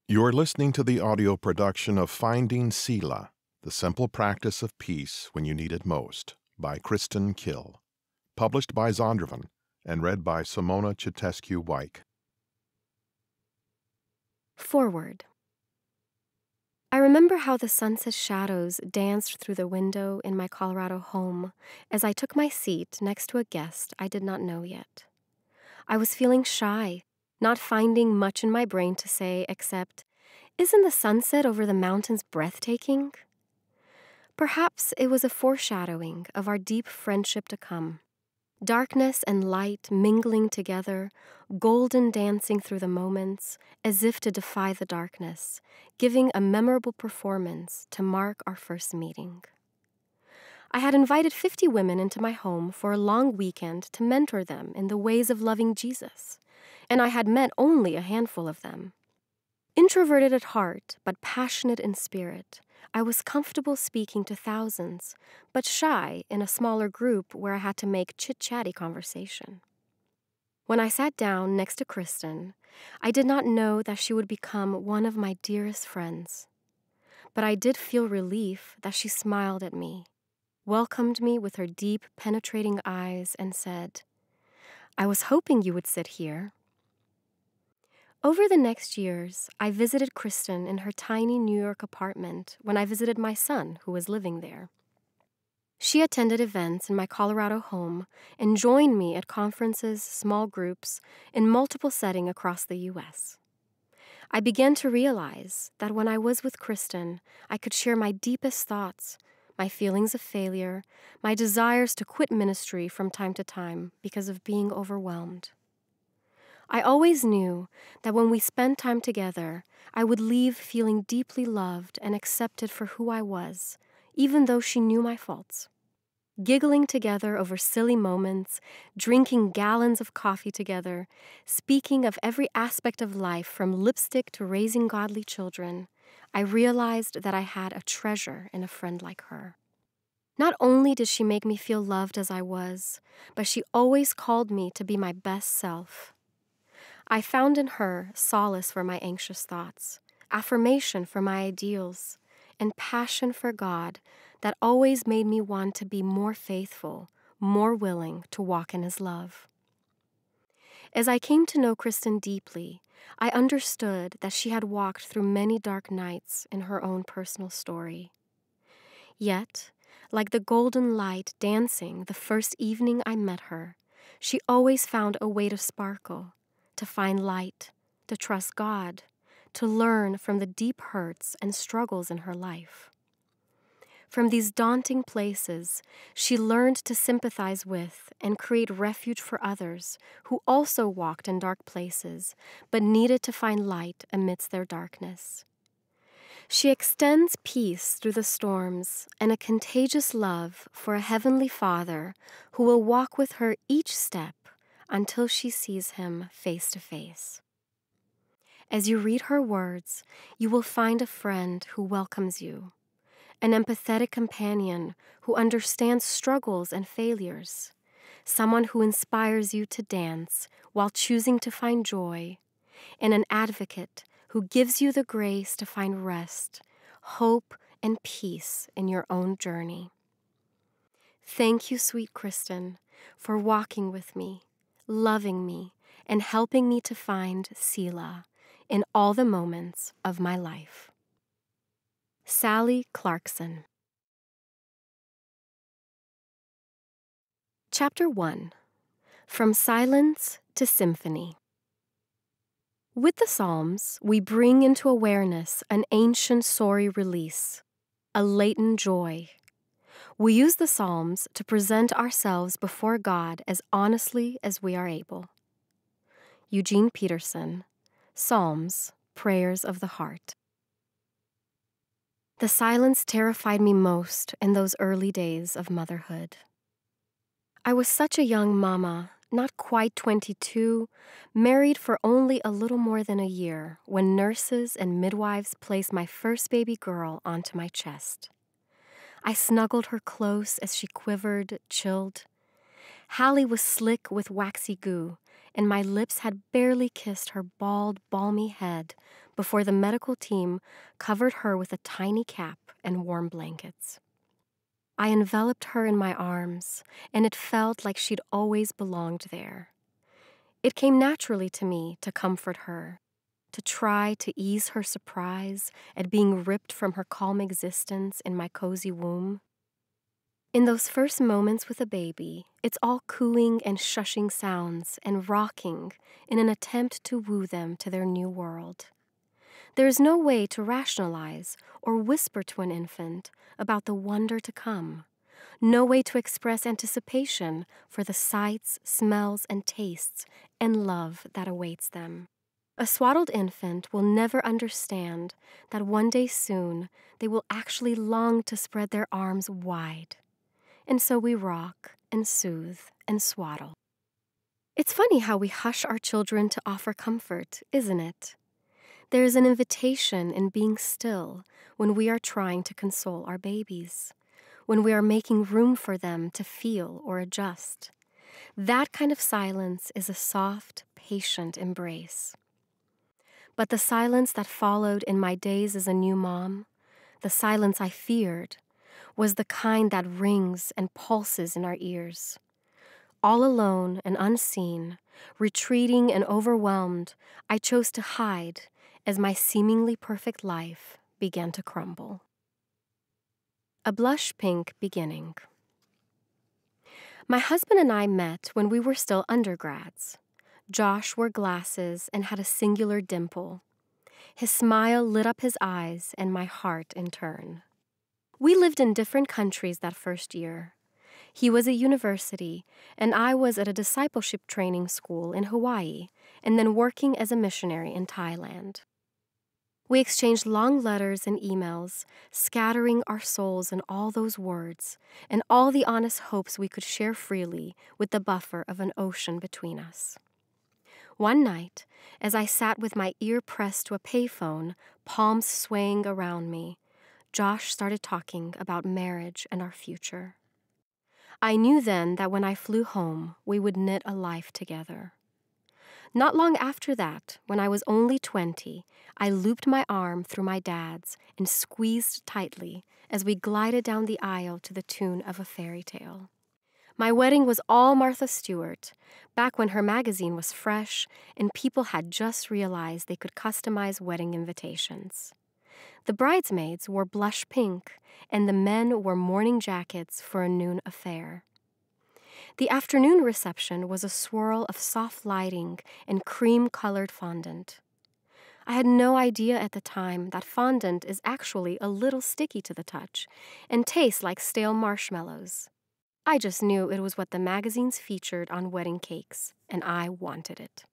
You're listening to the audio production of Finding Selah, The Simple Practice of Peace When You Need It Most, by Kristen, published by Zondervan and read by Simona Chitescu-Weik. Foreword. I remember how the sunset shadows danced through the window in my Colorado home as I took my seat next to a guest I did not know yet. I was feeling shy, not finding much in my brain to say except, "Isn't the sunset over the mountains breathtaking?" Perhaps it was a foreshadowing of our deep friendship to come. Darkness and light mingling together, golden dancing through the moments, as if to defy the darkness, giving a memorable performance to mark our first meeting. I had invited 50 women into my home for a long weekend to mentor them in the ways of loving Jesus, and I had met only a handful of them. Introverted at heart, but passionate in spirit, I was comfortable speaking to thousands, but shy in a smaller group where I had to make chit-chatty conversation. When I sat down next to Kristen, I did not know that she would become one of my dearest friends. But I did feel relief that she smiled at me, welcomed me with her deep, penetrating eyes, and said, "I was hoping you would sit here." Over the next years, I visited Kristen in her tiny New York apartment when I visited my son, who was living there. She attended events in my Colorado home and joined me at conferences, small groups, in multiple settings across the U.S. I began to realize that when I was with Kristen, I could share my deepest thoughts, my feelings of failure, my desires to quit ministry from time to time because of being overwhelmed. I always knew that when we spent time together, I would leave feeling deeply loved and accepted for who I was, even though she knew my faults. Giggling together over silly moments, drinking gallons of coffee together, speaking of every aspect of life from lipstick to raising godly children, I realized that I had a treasure in a friend like her. Not only did she make me feel loved as I was, but she always called me to be my best self. I found in her solace for my anxious thoughts, affirmation for my ideals, and passion for God that always made me want to be more faithful, more willing to walk in His love. As I came to know Kristen deeply, I understood that she had walked through many dark nights in her own personal story. Yet, like the golden light dancing the first evening I met her, she always found a way to sparkle, to find light, to trust God, to learn from the deep hurts and struggles in her life. From these daunting places, she learned to sympathize with and create refuge for others who also walked in dark places but needed to find light amidst their darkness. She extends peace through the storms and a contagious love for a heavenly Father who will walk with her each step until she sees Him face to face. As you read her words, you will find a friend who welcomes you, an empathetic companion who understands struggles and failures, someone who inspires you to dance while choosing to find joy, and an advocate who gives you the grace to find rest, hope, and peace in your own journey. Thank you, sweet Kristen, for walking with me, loving me, and helping me to find Selah in all the moments of my life. Sally Clarkson. Chapter 1. From Silence to Symphony. With the Psalms, we bring into awareness an ancient sorry release, a latent joy. We use the Psalms to present ourselves before God as honestly as we are able. Eugene Peterson, Psalms, Prayers of the Heart. The silence terrified me most in those early days of motherhood. I was such a young mama, not quite 22, married for only a little more than a year when nurses and midwives placed my first baby girl onto my chest. I snuggled her close as she quivered, chilled. Hallie was slick with waxy goo, and my lips had barely kissed her bald, balmy head before the medical team covered her with a tiny cap and warm blankets. I enveloped her in my arms, and it felt like she'd always belonged there. It came naturally to me to comfort her, to try to ease her surprise at being ripped from her calm existence in my cozy womb. In those first moments with a baby, it's all cooing and shushing sounds and rocking in an attempt to woo them to their new world. There is no way to rationalize or whisper to an infant about the wonder to come, no way to express anticipation for the sights, smells, and tastes and love that awaits them. A swaddled infant will never understand that one day soon they will actually long to spread their arms wide. And so we rock and soothe and swaddle. It's funny how we hush our children to offer comfort, isn't it? There is an invitation in being still when we are trying to console our babies, when we are making room for them to feel or adjust. That kind of silence is a soft, patient embrace. But the silence that followed in my days as a new mom, the silence I feared, was the kind that rings and pulses in our ears. All alone and unseen, retreating and overwhelmed, I chose to hide as my seemingly perfect life began to crumble. A blush pink beginning. My husband and I met when we were still undergrads. Josh wore glasses and had a singular dimple. His smile lit up his eyes and my heart in turn. We lived in different countries that first year. He was at university, and I was at a discipleship training school in Hawaii, and then working as a missionary in Thailand. We exchanged long letters and emails, scattering our souls in all those words, and all the honest hopes we could share freely with the buffer of an ocean between us. One night, as I sat with my ear pressed to a payphone, palms swaying around me, Josh started talking about marriage and our future. I knew then that when I flew home, we would knit a life together. Not long after that, when I was only 20, I looped my arm through my dad's and squeezed tightly as we glided down the aisle to the tune of a fairy tale. My wedding was all Martha Stewart, back when her magazine was fresh and people had just realized they could customize wedding invitations. The bridesmaids wore blush pink, and the men wore morning jackets for a noon affair. The afternoon reception was a swirl of soft lighting and cream-colored fondant. I had no idea at the time that fondant is actually a little sticky to the touch and tastes like stale marshmallows. I just knew it was what the magazines featured on wedding cakes, and I wanted it.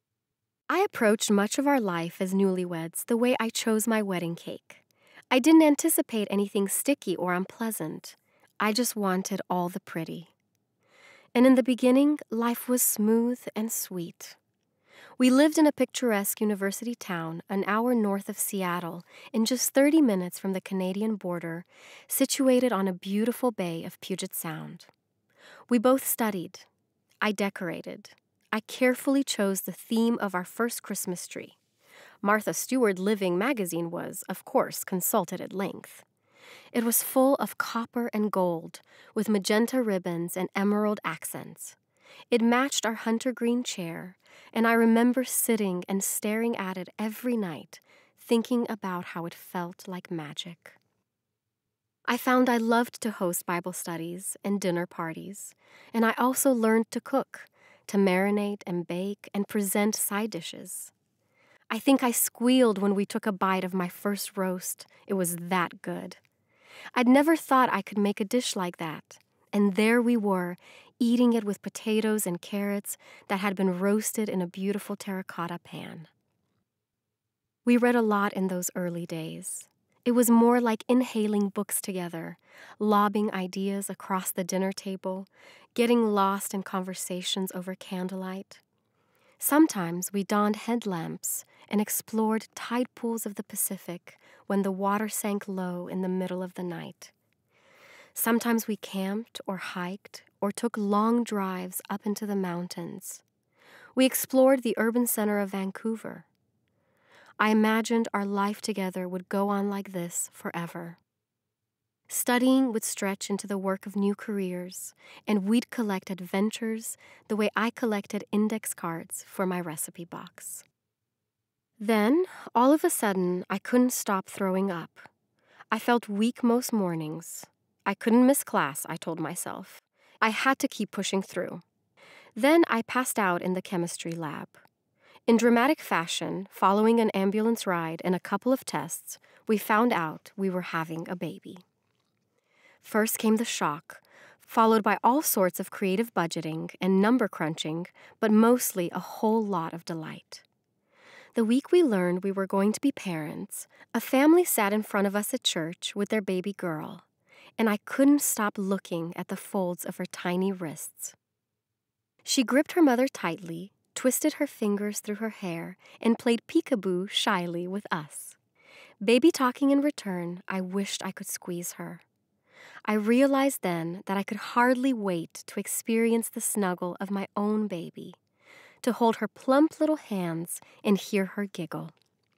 I approached much of our life as newlyweds the way I chose my wedding cake. I didn't anticipate anything sticky or unpleasant. I just wanted all the pretty. And in the beginning, life was smooth and sweet. We lived in a picturesque university town an hour north of Seattle and just 30 minutes from the Canadian border, situated on a beautiful bay of Puget Sound. We both studied. I decorated. I carefully chose the theme of our first Christmas tree. Martha Stewart Living magazine was, of course, consulted at length. It was full of copper and gold, with magenta ribbons and emerald accents. It matched our hunter green chair, and I remember sitting and staring at it every night, thinking about how it felt like magic. I found I loved to host Bible studies and dinner parties, and I also learned to cook, to marinate and bake and present side dishes. I think I squealed when we took a bite of my first roast. It was that good. I'd never thought I could make a dish like that, and there we were, eating it with potatoes and carrots that had been roasted in a beautiful terracotta pan. We read a lot in those early days. It was more like inhaling books together, lobbing ideas across the dinner table, getting lost in conversations over candlelight. Sometimes we donned headlamps and explored tide pools of the Pacific when the water sank low in the middle of the night. Sometimes we camped or hiked or took long drives up into the mountains. We explored the urban center of Vancouver. I imagined our life together would go on like this forever. Studying would stretch into the work of new careers, and we'd collect adventures the way I collected index cards for my recipe box. Then, all of a sudden, I couldn't stop throwing up. I felt weak most mornings. I couldn't miss class, I told myself. I had to keep pushing through. Then I passed out in the chemistry lab. In dramatic fashion, following an ambulance ride and a couple of tests, we found out we were having a baby. First came the shock, followed by all sorts of creative budgeting and number crunching, but mostly a whole lot of delight. The week we learned we were going to be parents, a family sat in front of us at church with their baby girl, and I couldn't stop looking at the folds of her tiny wrists. She gripped her mother tightly, twisted her fingers through her hair, and played peekaboo shyly with us. Baby talking in return, I wished I could squeeze her. I realized then that I could hardly wait to experience the snuggle of my own baby, to hold her plump little hands and hear her giggle.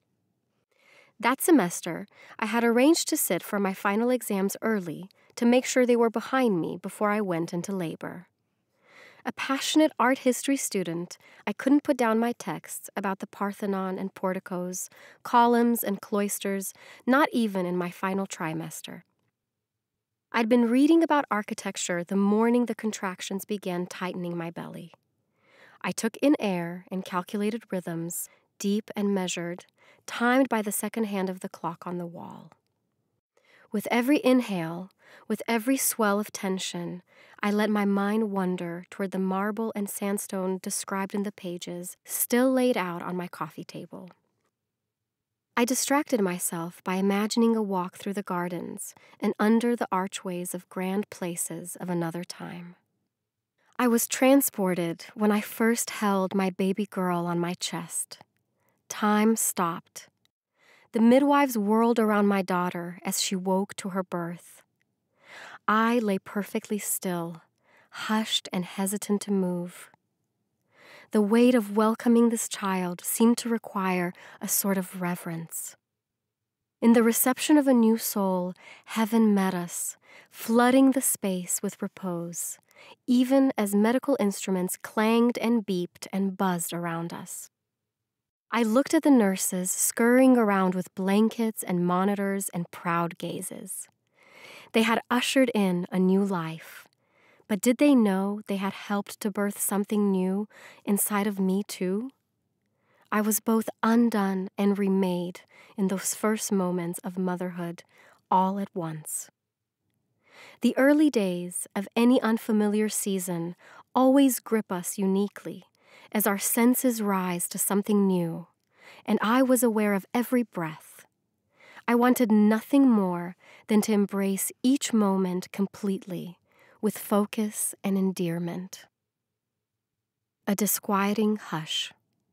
That semester, I had arranged to sit for my final exams early to make sure they were behind me before I went into labor. A passionate art history student, I couldn't put down my texts about the Parthenon and porticos, columns and cloisters, not even in my final trimester. I'd been reading about architecture the morning the contractions began tightening my belly. I took in air and calculated rhythms, deep and measured, timed by the second hand of the clock on the wall. With every inhale, with every swell of tension, I let my mind wander toward the marble and sandstone described in the pages, still laid out on my coffee table. I distracted myself by imagining a walk through the gardens and under the archways of grand places of another time. I was transported when I first held my baby girl on my chest. Time stopped. The midwives whirled around my daughter as she woke to her birth. I lay perfectly still, hushed and hesitant to move. The weight of welcoming this child seemed to require a sort of reverence. In the reception of a new soul, heaven met us, flooding the space with repose, even as medical instruments clanged and beeped and buzzed around us. I looked at the nurses scurrying around with blankets and monitors and proud gazes. They had ushered in a new life, but did they know they had helped to birth something new inside of me too? I was both undone and remade in those first moments of motherhood all at once. The early days of any unfamiliar season always grip us uniquely as our senses rise to something new, and I was aware of every breath. I wanted nothing more than to embrace each moment completely, with focus and endearment. A disquieting hush.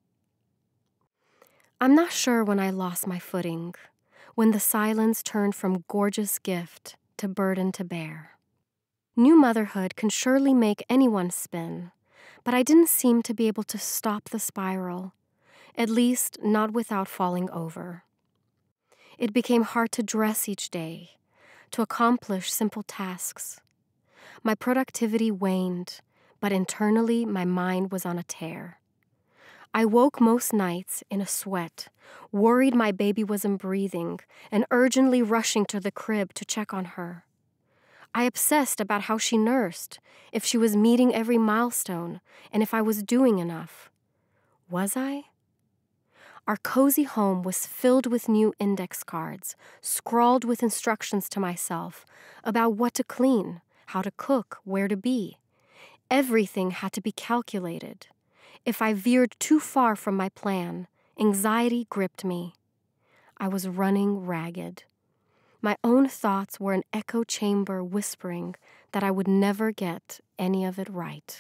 I'm not sure when I lost my footing, when the silence turned from gorgeous gift to burden to bear. New motherhood can surely make anyone spin, but I didn't seem to be able to stop the spiral, at least not without falling over. It became hard to dress each day, to accomplish simple tasks. My productivity waned, but internally my mind was on a tear. I woke most nights in a sweat, worried my baby wasn't breathing, and urgently rushing to the crib to check on her. I obsessed about how she nursed, if she was meeting every milestone, and if I was doing enough. Was I? Our cozy home was filled with new index cards, scrawled with instructions to myself about what to clean, how to cook, where to be. Everything had to be calculated. If I veered too far from my plan, anxiety gripped me. I was running ragged. My own thoughts were an echo chamber whispering that I would never get any of it right.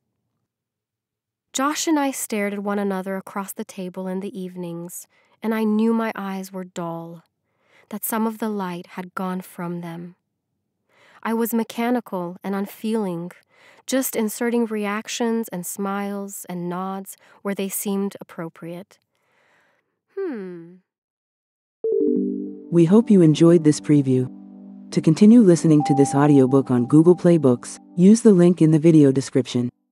Josh and I stared at one another across the table in the evenings, and I knew my eyes were dull, that some of the light had gone from them. I was mechanical and unfeeling, just inserting reactions and smiles and nods where they seemed appropriate. We hope you enjoyed this preview. To continue listening to this audiobook on Google Play Books, use the link in the video description.